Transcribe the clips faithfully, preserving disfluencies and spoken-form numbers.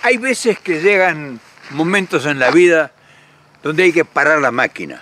Hay veces que llegan momentos en la vida donde hay que parar la máquina.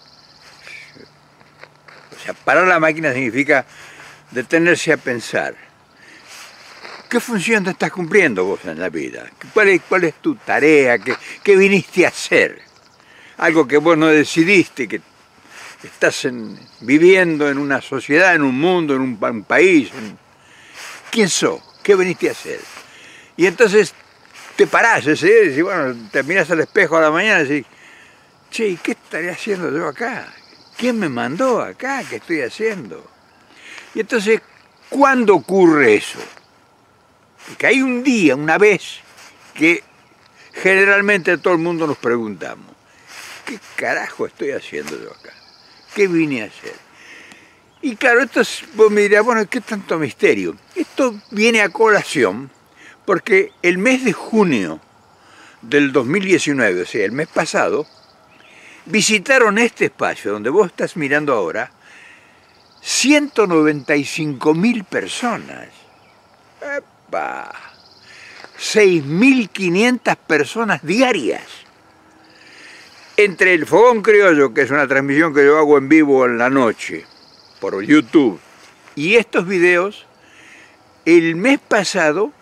O sea, parar la máquina significa detenerse a pensar. ¿Qué función te estás cumpliendo vos en la vida? ¿Cuál es, cuál es tu tarea? ¿Qué, qué viniste a hacer? Algo que vos no decidiste, que estás en, viviendo en una sociedad, en un mundo, en un, un país. En... ¿Quién sos? ¿Qué viniste a hacer? Y entonces te parás, ¿sí? Y decís, bueno, te mirás al espejo a la mañana y decís, che, ¿qué estaré haciendo yo acá? ¿Quién me mandó acá? ¿Qué estoy haciendo? Y entonces, ¿cuándo ocurre eso? Porque hay un día, una vez, que generalmente todo el mundo nos preguntamos, ¿qué carajo estoy haciendo yo acá? ¿Qué vine a hacer? Y claro, esto es, vos me dirás, bueno, ¿qué tanto misterio? Esto viene a colación porque el mes de junio del dos mil diecinueve, o sea, el mes pasado, visitaron este espacio donde vos estás mirando ahora ciento noventa y cinco mil personas. ¡Epa! seis mil quinientas personas diarias. Entre el Fogón Criollo, que es una transmisión que yo hago en vivo en la noche, por YouTube, y estos videos, el mes pasado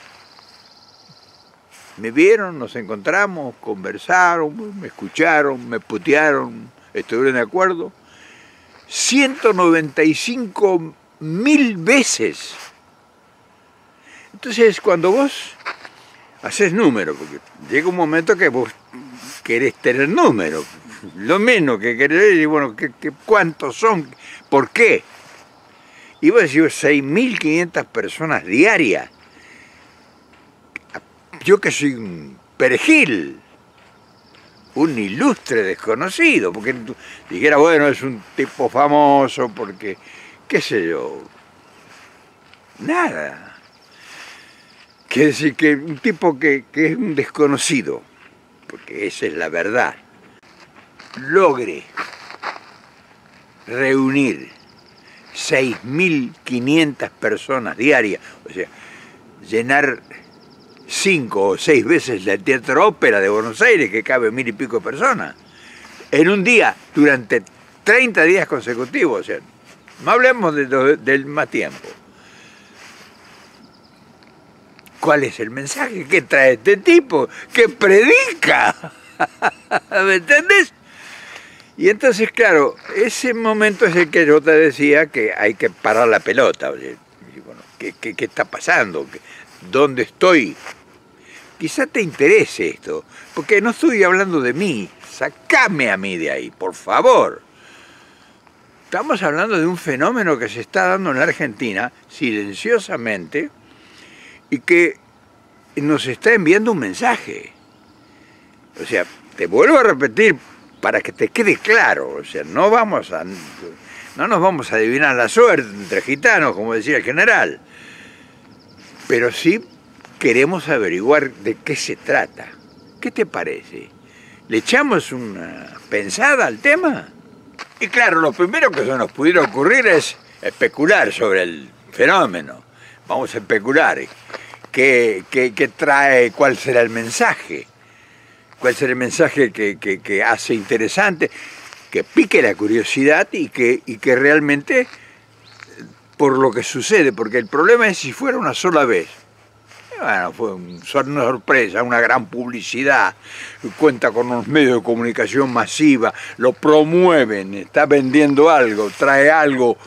me vieron, nos encontramos, conversaron, me escucharon, me putearon, estuvieron de acuerdo, ciento noventa y cinco mil veces. Entonces, cuando vos haces número, porque llega un momento que vos querés tener número, lo menos que querés decir, bueno, ¿qué, qué, ¿cuántos son? ¿Por qué? Y vos decís, seis mil quinientas personas diarias. Yo que soy un perejil, un ilustre desconocido, porque dijera, bueno, es un tipo famoso, porque, qué sé yo, nada. Quiere decir que un tipo que, que es un desconocido, porque esa es la verdad, logre reunir seis mil quinientas personas diarias, o sea, llenar cinco o seis veces el Teatro Ópera de Buenos Aires, que cabe mil y pico personas, en un día, durante treinta días consecutivos, o sea, no hablemos de, de, del más tiempo. ¿Cuál es el mensaje que trae este tipo? ¡Que predica! ¿Me entendés? Y entonces, claro, ese momento es el que yo te decía que hay que parar la pelota. Oye, bueno, ¿qué, qué, qué está pasando? ¿Dónde estoy? Quizá te interese esto, porque no estoy hablando de mí. Sacame a mí de ahí, por favor. Estamos hablando de un fenómeno que se está dando en la Argentina, silenciosamente, y que nos está enviando un mensaje. O sea, te vuelvo a repetir para que te quede claro, o sea, no vamos a, no nos vamos a adivinar la suerte entre gitanos, como decía el general, pero sí queremos averiguar de qué se trata. ¿Qué te parece? ¿Le echamos una pensada al tema? Y claro, lo primero que se nos pudiera ocurrir es especular sobre el fenómeno. Vamos a especular. ¿Qué, qué, qué trae? ¿Cuál será el mensaje? ¿Cuál será el mensaje que, que, que hace interesante? Que pique la curiosidad y que, y que realmente, por lo que sucede, porque el problema es si fuera una sola vez. Bueno, fue una sorpresa, una gran publicidad, cuenta con unos medios de comunicación masiva, lo promueven, está vendiendo algo, trae algo.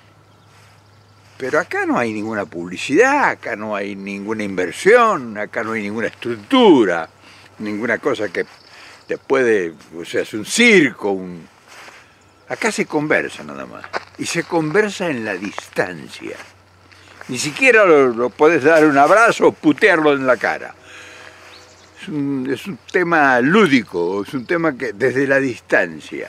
Pero acá no hay ninguna publicidad, acá no hay ninguna inversión, acá no hay ninguna estructura, ninguna cosa que te puede, o sea, es un circo, un... acá se conversa nada más, y se conversa en la distancia. Ni siquiera lo, lo podés dar un abrazo o putearlo en la cara. Es un, es un tema lúdico, es un tema que desde la distancia.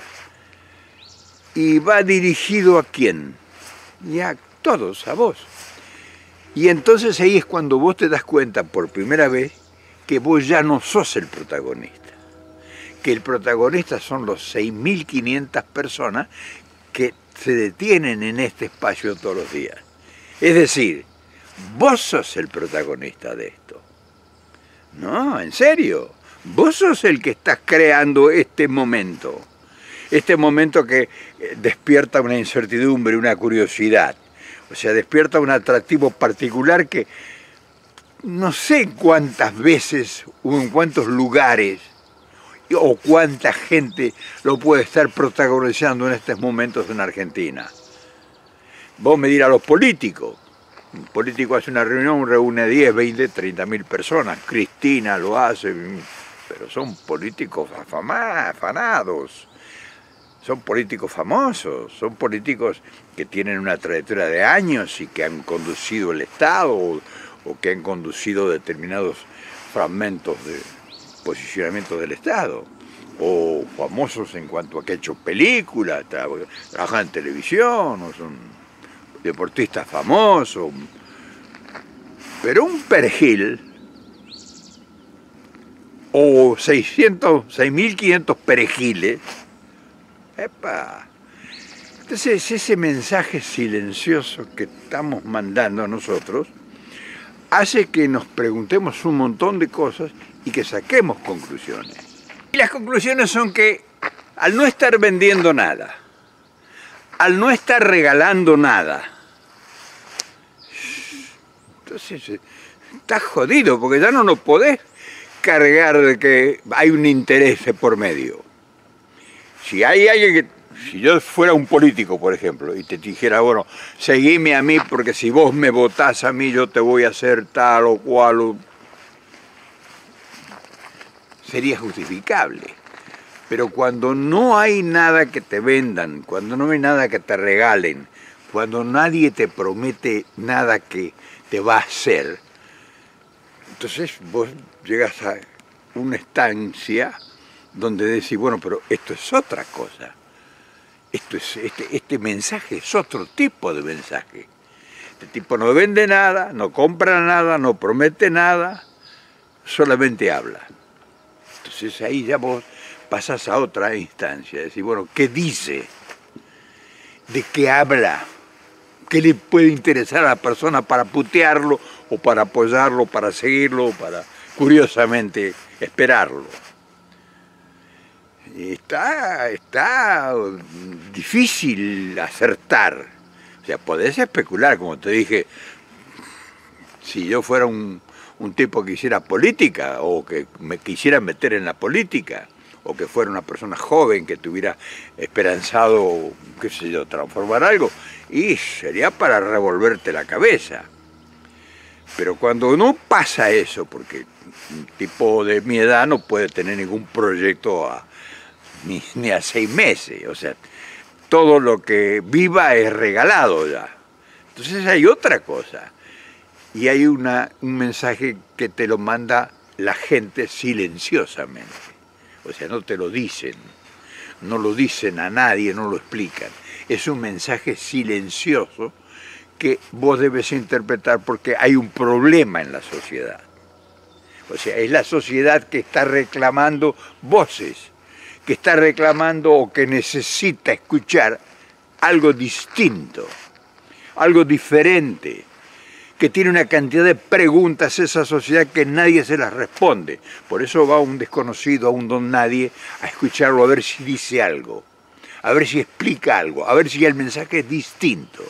¿Y va dirigido a quién? Y a todos, a vos. Y entonces ahí es cuando vos te das cuenta por primera vez que vos ya no sos el protagonista. Que el protagonista son los seis mil quinientas personas que se detienen en este espacio todos los días. Es decir, vos sos el protagonista de esto. No, en serio. Vos sos el que estás creando este momento. Este momento que despierta una incertidumbre, una curiosidad. O sea, despierta un atractivo particular que no sé cuántas veces o en cuántos lugares o cuánta gente lo puede estar protagonizando en estos momentos en Argentina. Vos me dirás a los políticos. Un político hace una reunión, reúne diez, veinte, treinta mil personas. Cristina lo hace, pero son políticos afanados. Son políticos famosos, son políticos que tienen una trayectoria de años y que han conducido el Estado o, o que han conducido determinados fragmentos de posicionamiento del Estado, o famosos en cuanto a que han hecho películas, tra trabajan en televisión, o son deportistas famosos. Pero un perejil, o seiscientos, seis mil quinientos perejiles, ¡epa! Entonces ese mensaje silencioso que estamos mandando a nosotros hace que nos preguntemos un montón de cosas y que saquemos conclusiones. Y las conclusiones son que al no estar vendiendo nada, al no estar regalando nada, entonces estás jodido porque ya no nos podés cargar de que hay un interés por medio. Si hay alguien que, si yo fuera un político, por ejemplo, y te dijera, bueno, seguime a mí porque si vos me votás a mí yo te voy a hacer tal o cual, o... sería justificable. Pero cuando no hay nada que te vendan, cuando no hay nada que te regalen, cuando nadie te promete nada que te va a hacer, entonces vos llegas a una estancia donde decís, bueno, pero esto es otra cosa. Esto es, este, este mensaje es otro tipo de mensaje. Este tipo no vende nada, no compra nada, no promete nada, solamente habla. Entonces ahí ya vos pasás a otra instancia, decís, bueno, ¿qué dice? ¿De qué habla? ¿Qué le puede interesar a la persona para putearlo, o para apoyarlo, para seguirlo, o para, curiosamente, esperarlo? Está, está difícil acertar. O sea, podés especular, como te dije, si yo fuera un, un tipo que hiciera política, o que me quisiera meter en la política, o que fuera una persona joven que tuviera esperanzado, qué sé yo, transformar algo, y sería para revolverte la cabeza. Pero cuando no pasa eso, porque un tipo de mi edad no puede tener ningún proyecto a Ni, ni a seis meses, o sea, todo lo que viva es regalado ya. Entonces hay otra cosa, y hay una, un mensaje que te lo manda la gente silenciosamente, o sea, no te lo dicen, no lo dicen a nadie, no lo explican, es un mensaje silencioso que vos debes interpretar porque hay un problema en la sociedad, o sea, es la sociedad que está reclamando voces, que está reclamando o que necesita escuchar algo distinto, algo diferente, que tiene una cantidad de preguntas esa sociedad que nadie se las responde. Por eso va un desconocido, a un don nadie, a escucharlo, a ver si dice algo, a ver si explica algo, a ver si el mensaje es distinto.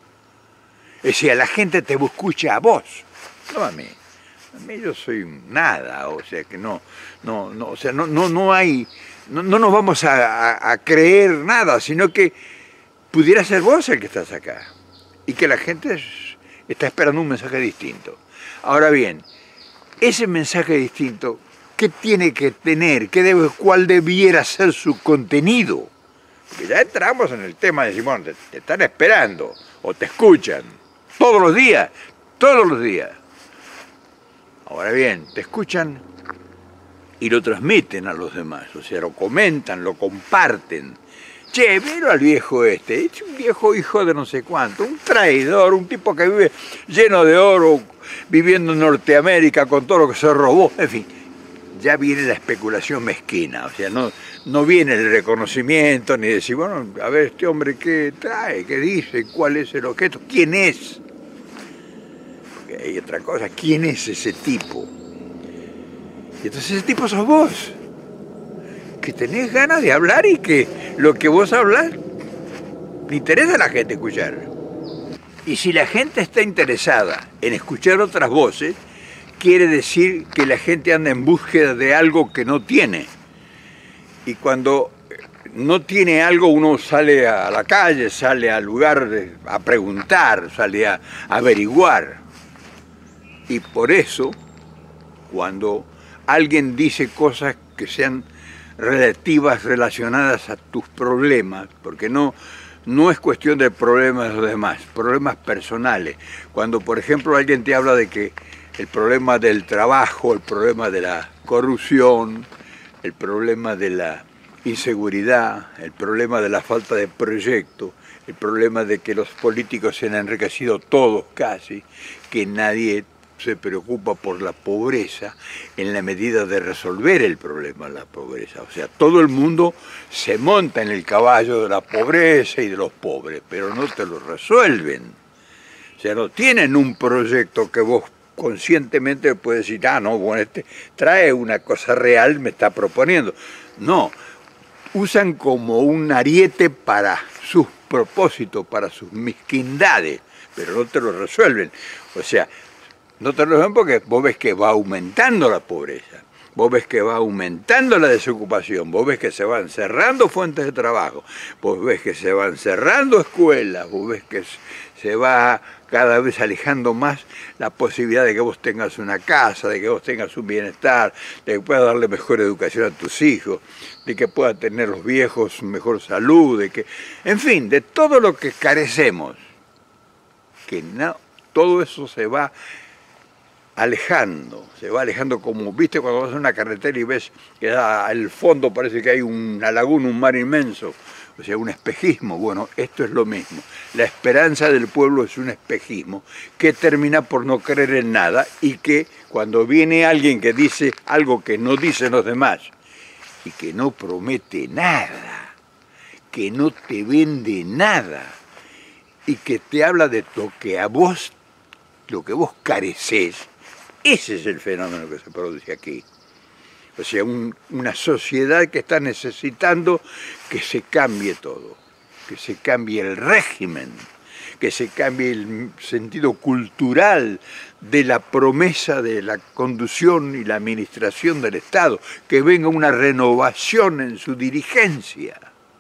Es decir, la gente te escucha a vos, no a mí. A mí yo soy nada, o sea que no, no, no, o sea, no, no, no hay... No, no nos vamos a, a, a creer nada, sino que pudiera ser vos el que estás acá. Y que la gente es, está esperando un mensaje distinto. Ahora bien, ese mensaje distinto, ¿qué tiene que tener? ¿Qué debe, ¿Cuál debiera ser su contenido? Porque ya entramos en el tema de decir, bueno, te, te están esperando, o te escuchan, todos los días, todos los días. Ahora bien, te escuchan y lo transmiten a los demás, o sea, lo comentan, lo comparten. Che, miro al viejo este, es un viejo hijo de no sé cuánto, un traidor, un tipo que vive lleno de oro, viviendo en Norteamérica con todo lo que se robó, en fin. Ya viene la especulación mezquina, o sea, no, no viene el reconocimiento, ni decir, bueno, a ver, este hombre qué trae, qué dice, cuál es el objeto, quién es. Porque hay otra cosa, ¿quién es ese tipo? Y entonces ese tipo sos vos, que tenés ganas de hablar y que lo que vos hablas le interesa a la gente escuchar. Y si la gente está interesada en escuchar otras voces, quiere decir que la gente anda en búsqueda de algo que no tiene. Y cuando no tiene algo, uno sale a la calle, sale al lugar a preguntar, sale a averiguar. Y por eso, cuando alguien dice cosas que sean relativas, relacionadas a tus problemas, porque no, no es cuestión de problemas de los demás, problemas personales. Cuando, por ejemplo, alguien te habla de que el problema del trabajo, el problema de la corrupción, el problema de la inseguridad, el problema de la falta de proyecto, el problema de que los políticos se han enriquecido todos casi, que nadie se preocupa por la pobreza en la medida de resolver el problema de la pobreza. O sea, todo el mundo se monta en el caballo de la pobreza y de los pobres, pero no te lo resuelven. O sea, no tienen un proyecto que vos conscientemente puedes decir, ah, no, bueno, este trae una cosa real, me está proponiendo. No, usan como un ariete para sus propósitos, para sus mezquindades, pero no te lo resuelven. O sea, no te lo resuelven porque vos ves que va aumentando la pobreza, vos ves que va aumentando la desocupación, vos ves que se van cerrando fuentes de trabajo, vos ves que se van cerrando escuelas, vos ves que se va cada vez alejando más la posibilidad de que vos tengas una casa, de que vos tengas un bienestar, de que puedas darle mejor educación a tus hijos, de que puedan tener los viejos mejor salud, de que, en fin, de todo lo que carecemos, que no, todo eso se va alejando, se va alejando como, viste, cuando vas a una carretera y ves que al fondo parece que hay una laguna, un mar inmenso, o sea, un espejismo. Bueno, esto es lo mismo. La esperanza del pueblo es un espejismo que termina por no creer en nada y que cuando viene alguien que dice algo que no dicen los demás y que no promete nada, que no te vende nada y que te habla de lo que a vos, lo que vos careces, ese es el fenómeno que se produce aquí. O sea, un, una sociedad que está necesitando que se cambie todo, que se cambie el régimen, que se cambie el sentido cultural de la promesa de la conducción y la administración del Estado, que venga una renovación en su dirigencia.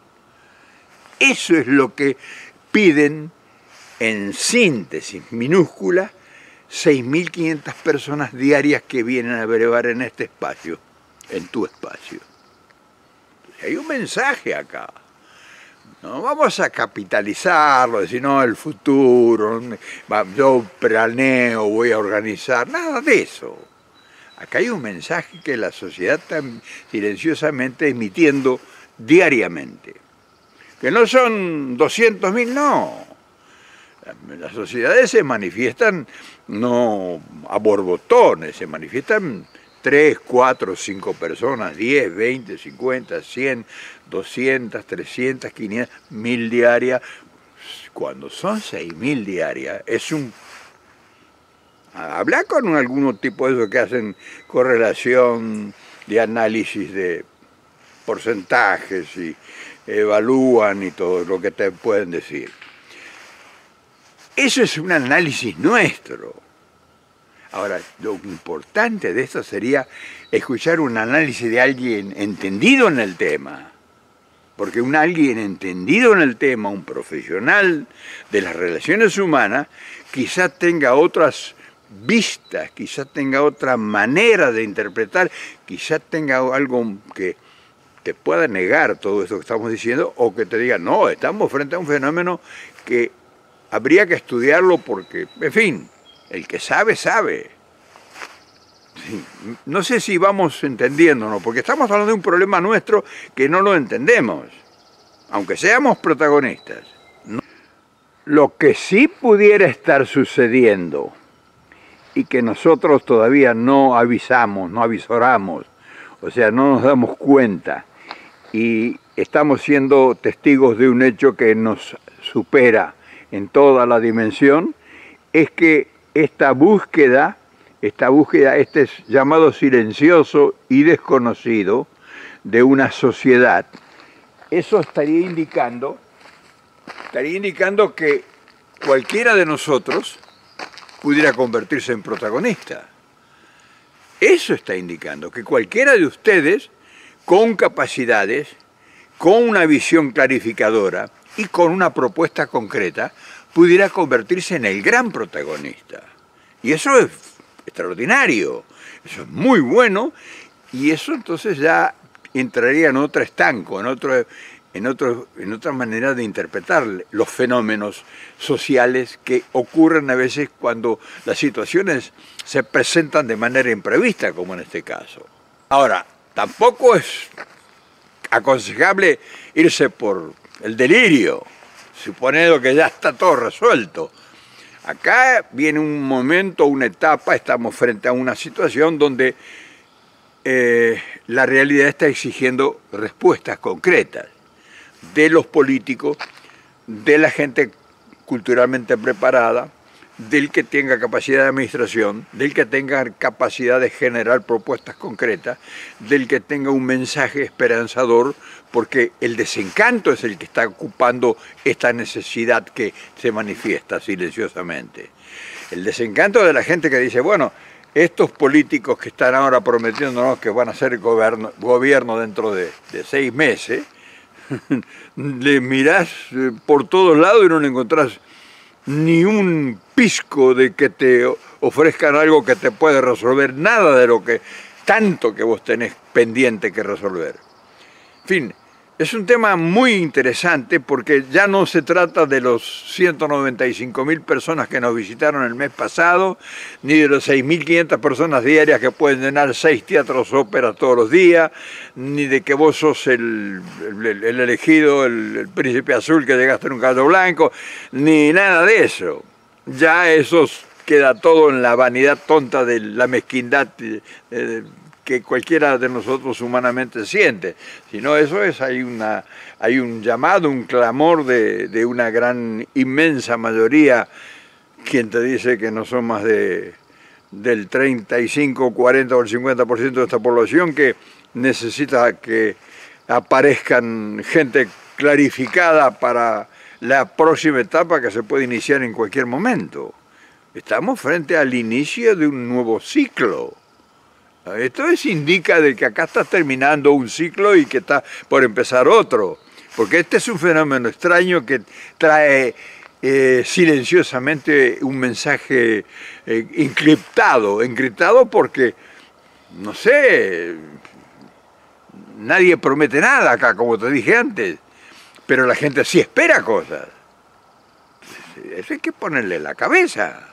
Eso es lo que piden, en síntesis minúscula, seis mil quinientas personas diarias que vienen a brevar en este espacio, en tu espacio. Hay un mensaje acá. No vamos a capitalizarlo, decir, no, el futuro, yo planeo, voy a organizar, nada de eso. Acá hay un mensaje que la sociedad está silenciosamente emitiendo diariamente. Que no son doscientos mil, no. Las sociedades se manifiestan no a borbotones, se manifiestan tres, cuatro, cinco personas, diez, veinte, cincuenta, cien, doscientas, trescientas, quinientas, mil diarias. Cuando son seis mil diarias, es un... Habla con algún tipo de eso que hacen correlación de análisis de porcentajes y evalúan y todo lo que te pueden decir. Eso es un análisis nuestro. Ahora, lo importante de esto sería escuchar un análisis de alguien entendido en el tema. Porque un alguien entendido en el tema, un profesional de las relaciones humanas, quizás tenga otras vistas, quizás tenga otra manera de interpretar, quizás tenga algo que te pueda negar todo esto que estamos diciendo, o que te diga, no, estamos frente a un fenómeno que habría que estudiarlo porque, en fin, el que sabe, sabe. Sí, no sé si vamos entendiéndonos, porque estamos hablando de un problema nuestro que no lo entendemos, aunque seamos protagonistas. No. Lo que sí pudiera estar sucediendo y que nosotros todavía no avisamos, no avisoramos, o sea, no nos damos cuenta y estamos siendo testigos de un hecho que nos supera en toda la dimensión, es que esta búsqueda esta búsqueda, este llamado silencioso y desconocido de una sociedad, eso estaría indicando, estaría indicando que cualquiera de nosotros pudiera convertirse en protagonista. Eso está indicando, que cualquiera de ustedes, con capacidades, con una visión clarificadora y con una propuesta concreta, pudiera convertirse en el gran protagonista. Y eso es extraordinario, eso es muy bueno, y eso entonces ya entraría en otro estanco, en, otro, en, otro, en otra manera de interpretar los fenómenos sociales que ocurren a veces cuando las situaciones se presentan de manera imprevista, como en este caso. Ahora, tampoco es aconsejable irse por el delirio, suponiendo que ya está todo resuelto. Acá viene un momento, una etapa, estamos frente a una situación donde eh, la realidad está exigiendo respuestas concretas de los políticos, de la gente culturalmente preparada, del que tenga capacidad de administración, del que tenga capacidad de generar propuestas concretas, del que tenga un mensaje esperanzador, porque el desencanto es el que está ocupando esta necesidad que se manifiesta silenciosamente. El desencanto de la gente que dice, bueno, estos políticos que están ahora prometiéndonos que van a ser gobierno, gobierno dentro de, de seis meses, le mirás por todos lados y no le encontrás ni un pisco de que te ofrezcan algo que te puede resolver, nada de lo que tanto que vos tenés pendiente que resolver. En fin, es un tema muy interesante porque ya no se trata de los ciento noventa y cinco mil personas que nos visitaron el mes pasado, ni de los seis mil quinientas personas diarias que pueden llenar seis teatros óperas todos los días, ni de que vos sos el, el, el elegido, el, el príncipe azul que llegaste en un caballo blanco, ni nada de eso. Ya eso queda todo en la vanidad tonta de la mezquindad eh, que cualquiera de nosotros humanamente siente, sino eso es, hay, una, hay un llamado, un clamor de, de una gran, inmensa mayoría, quien te dice que no son más de, del treinta y cinco, cuarenta o el cincuenta por ciento de esta población que necesita que aparezcan gente clarificada para la próxima etapa que se puede iniciar en cualquier momento. Estamos frente al inicio de un nuevo ciclo. Esto es, indica de que acá está terminando un ciclo y que está por empezar otro, porque este es un fenómeno extraño que trae eh, silenciosamente un mensaje eh, encriptado, encriptado porque, no sé, nadie promete nada acá, como te dije antes, pero la gente sí espera cosas. Eso hay que ponerle la cabeza.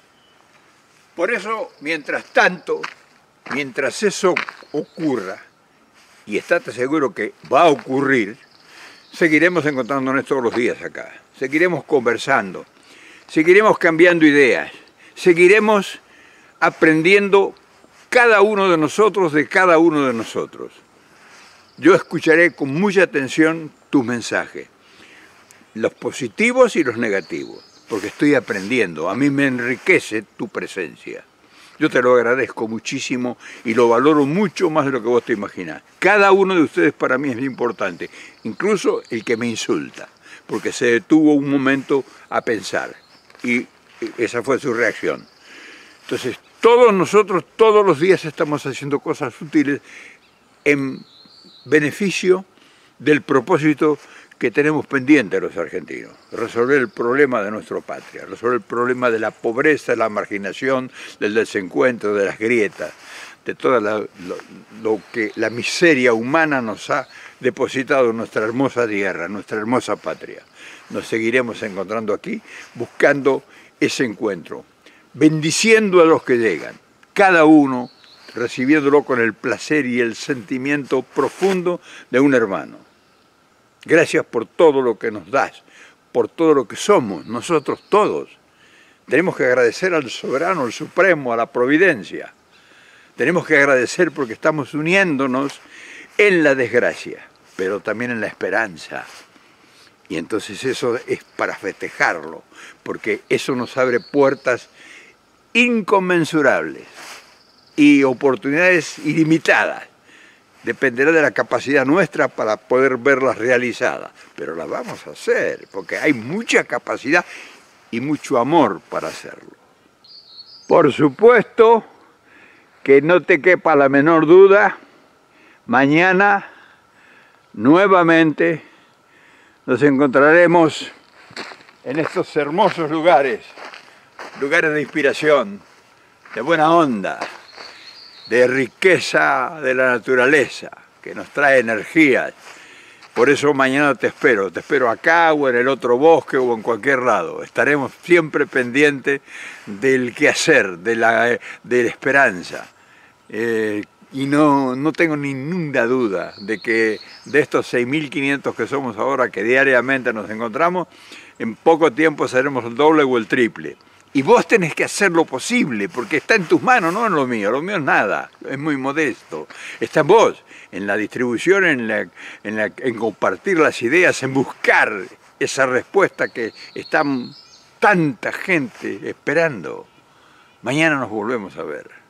Por eso, mientras tanto, mientras eso ocurra, y estate seguro que va a ocurrir, seguiremos encontrándonos todos los días acá, seguiremos conversando, seguiremos cambiando ideas, seguiremos aprendiendo cada uno de nosotros de cada uno de nosotros. Yo escucharé con mucha atención tus mensajes, los positivos y los negativos, porque estoy aprendiendo, a mí me enriquece tu presencia. Yo te lo agradezco muchísimo y lo valoro mucho más de lo que vos te imaginás. Cada uno de ustedes para mí es importante, incluso el que me insulta, porque se detuvo un momento a pensar y esa fue su reacción. Entonces, todos nosotros, todos los días estamos haciendo cosas útiles en beneficio del propósito que tenemos pendiente los argentinos, resolver el problema de nuestra patria, resolver el problema de la pobreza, de la marginación, del desencuentro, de las grietas, de toda la, lo, lo que la miseria humana nos ha depositado en nuestra hermosa tierra, nuestra hermosa patria. Nos seguiremos encontrando aquí, buscando ese encuentro, bendiciendo a los que llegan, cada uno recibiéndolo con el placer y el sentimiento profundo de un hermano. Gracias por todo lo que nos das, por todo lo que somos, nosotros todos. Tenemos que agradecer al soberano, al supremo, a la providencia. Tenemos que agradecer porque estamos uniéndonos en la desgracia, pero también en la esperanza. Y entonces eso es para festejarlo, porque eso nos abre puertas inconmensurables y oportunidades ilimitadas. Dependerá de la capacidad nuestra para poder verlas realizadas, pero las vamos a hacer, porque hay mucha capacidad y mucho amor para hacerlo. Por supuesto que no te quepa la menor duda, mañana nuevamente nos encontraremos en estos hermosos lugares, lugares de inspiración, de buena onda, de riqueza de la naturaleza, que nos trae energías. Por eso mañana te espero, te espero acá o en el otro bosque o en cualquier lado. Estaremos siempre pendientes del quehacer, de la, de la esperanza. Eh, y no, no tengo ninguna duda de que de estos seis mil quinientos que somos ahora, que diariamente nos encontramos, en poco tiempo seremos el doble o el triple. Y vos tenés que hacer lo posible, porque está en tus manos, no en lo mío. Lo mío es nada, es muy modesto. Está en vos, en la distribución, en, la, en, la, en compartir las ideas, en buscar esa respuesta que está tanta gente esperando. Mañana nos volvemos a ver.